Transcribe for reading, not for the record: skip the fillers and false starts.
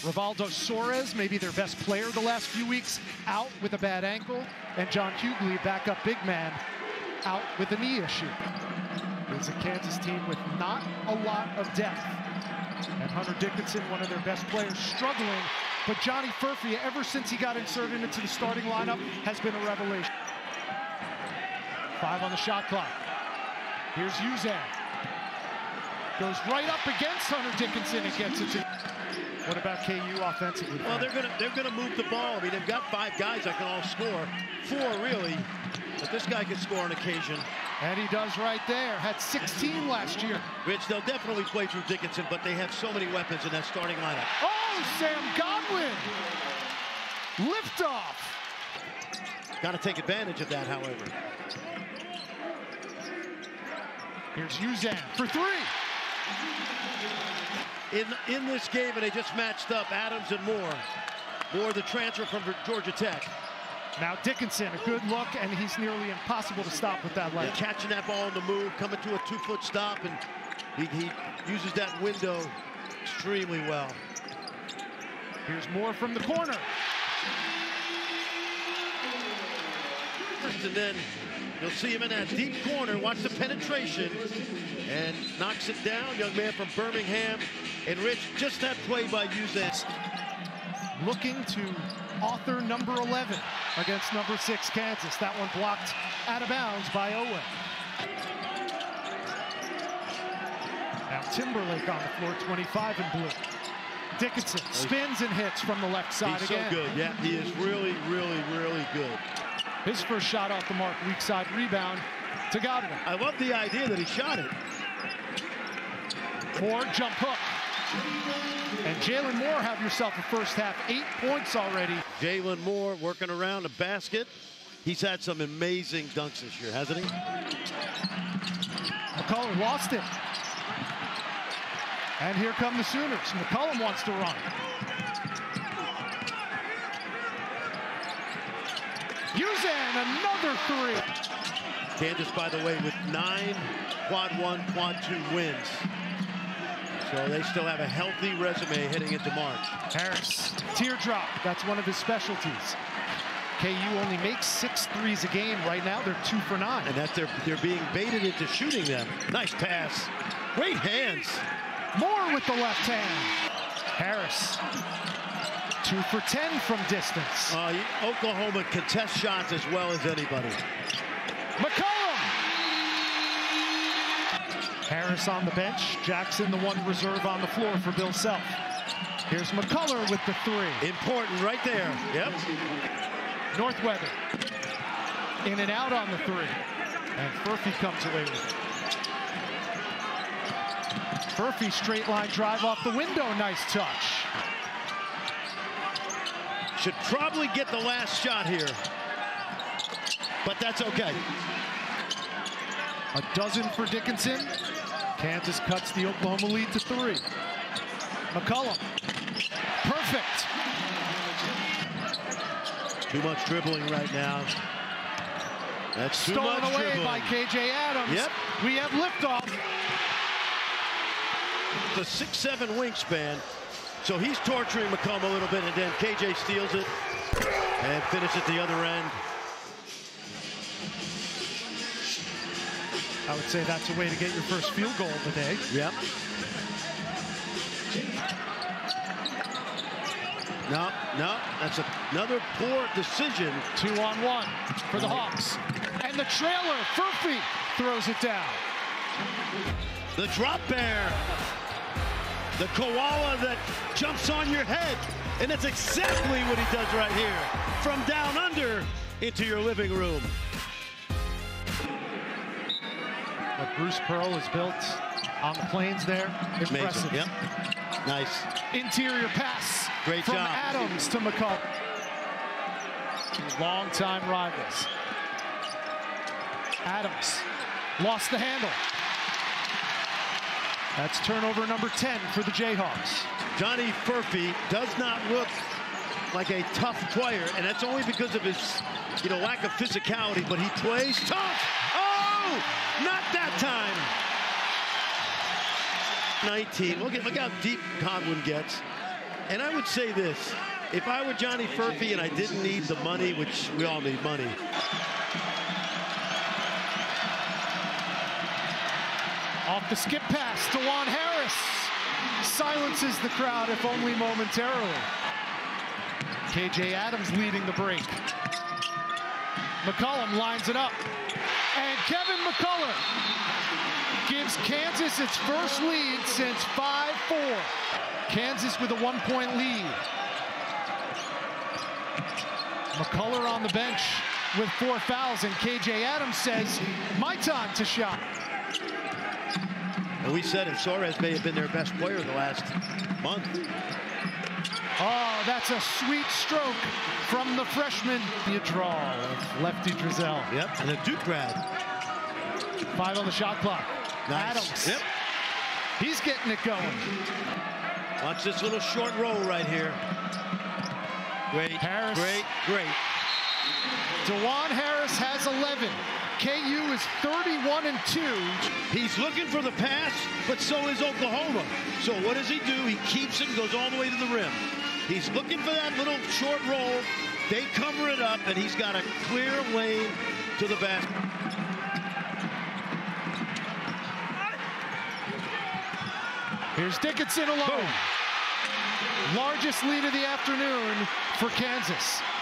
Rivaldo Soares, maybe their best player the last few weeks, out with a bad ankle. And John Hughley, backup big man, out with a knee issue. It's a Kansas team with not a lot of depth. And Hunter Dickinson, one of their best players, struggling. But Johnny Furphy, ever since he got inserted into the starting lineup, has been a revelation. 5 on the shot clock. Here's Uzan. Goes right up against Hunter Dickinson and gets it to. What about KU offensively? Well, they're gonna move the ball. I mean, they've got 5 guys that can all score. 4 really, but this guy can score on occasion. And he does right there. Had 16 last year. Rich, they'll definitely play through Dickinson, but they have so many weapons in that starting lineup. Oh, Sam Godwin! Liftoff! Got to take advantage of that, however. Here's Uzan for 3. In this game, and they just matched up Adams and Moore. Moore, the transfer from Georgia Tech. Now Dickinson, a good look, and he's nearly impossible to stop with that leg. Yeah, catching that ball on the move, coming to a 2-foot stop, and he uses that window extremely well. Here's Moore from the corner. And then you'll see him in that deep corner. Watch the penetration, and knocks it down. Young man from Birmingham. And Rich, just that play by Uzan. Looking to author number 11 against number 6 Kansas. That one blocked out of bounds by Owen. Now Timberlake on the floor, 25 in blue. Dickinson spins and hits from the left side again. He's so good. Yeah, he is really, really, really good. His first shot off the mark, weak side rebound to Godwin. I love the idea that he shot it. Moore, jump hook. And Jalen Moore, have yourself a first half, 8 points already. Jalen Moore working around the basket. He's had some amazing dunks this year, hasn't he? McCollum lost it. And here come the Sooners. McCollum wants to run. Uzan, another 3. Kansas, by the way, with 9 quad 1, quad 2 wins. So they still have a healthy resume heading into March. Harris, teardrop, that's one of his specialties. KU only makes 6 threes a game right now. They're 2 for 9. And they're being baited into shooting them. Nice pass. Great hands. Moore with the left hand. Harris, 2 for 10 from distance. Oklahoma contests shots as well as anybody. McCollum! Harris on the bench. Jackson, the one reserve on the floor for Bill Self. Here's McCullough with the 3. Important right there. Yep. Northweather. In and out on the 3. And Furphy comes away with it. Furphy straight line drive off the window. Nice touch. Should probably get the last shot here. But that's okay. A dozen for Dickinson. Kansas cuts the Oklahoma lead to 3. McCollum. Perfect. Too much dribbling right now. That's too stolen much away dribbling. by KJ Adams. Yep. We have liftoff. The 6'7" wingspan. So he's torturing McCollum a little bit, and then KJ steals it and finishes at the other end. I would say that's a way to get your first field goal of the day. Yep. No, that's another poor decision. 2-on-1 for the Hawks. And the trailer, Furphy throws it down. The drop bear. The koala that jumps on your head. And that's exactly what he does right here. From down under into your living room. What Bruce Pearl has built on the plains there, impressive. Yep. Nice. Interior pass. Great from job. Adams to McCollum. Long-time rivals. Adams lost the handle. That's turnover number 10 for the Jayhawks. Johnny Furphy does not look like a tough player, and that's only because of his, lack of physicality, but he plays tough. Oh, not that time. 19, look how deep Godwin gets. And I would say this, if I were Johnny Furphy and I didn't need the money, which we all need money. Off the skip pass, DeJuan Harris silences the crowd, if only momentarily. KJ Adams leading the break. McCollum lines it up. And Kevin McCullough gives Kansas its first lead since 5-4. Kansas with a 1-point lead. McCullough on the bench with 4 fouls, and KJ Adams says, my time to shine. And we said it, Suarez may have been their best player the last month. Oh, that's a sweet stroke from the freshman. You draw of Lefty Drizel. Yep, and a Duke grad. 5 on the shot clock. Nice. Adams. Yep. He's getting it going. Watch this little short roll right here. Great, Harris. great. DeJuan Harris has 11. KU is 31-2. He's looking for the pass, but so is Oklahoma. So what does he do? He keeps it and goes all the way to the rim. He's looking for that little short roll. They cover it up, and he's got a clear lane to the basket. Here's Dickinson alone. Boom. Largest lead of the afternoon for Kansas.